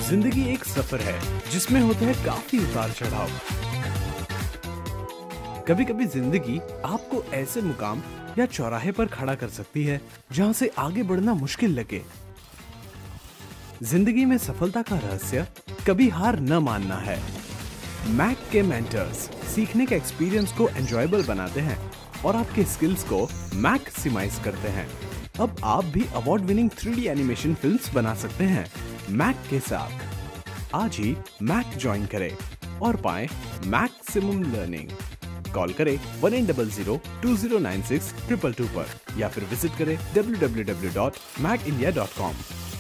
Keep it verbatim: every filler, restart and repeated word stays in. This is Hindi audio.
जिंदगी एक सफर है जिसमें होते हैं काफी उतार चढ़ाव। कभी कभी जिंदगी आपको ऐसे मुकाम या चौराहे पर खड़ा कर सकती है जहां से आगे बढ़ना मुश्किल लगे। जिंदगी में सफलता का रहस्य कभी हार न मानना है। मैक के मेंटर्स सीखने के एक्सपीरियंस को एंजॉयबल बनाते हैं और आपके स्किल्स को मैक्सिमाइज करते हैं। अब आप भी award winning three D animation films बना सकते हैं मैक के साथ। आज ही मैक ज्वाइन करें और पाएं मैक्सिमम लर्निंग। कॉल करें one eight double zero two zero nine six triple two पर या फिर विजिट करें W W W dot MAAC India dot com.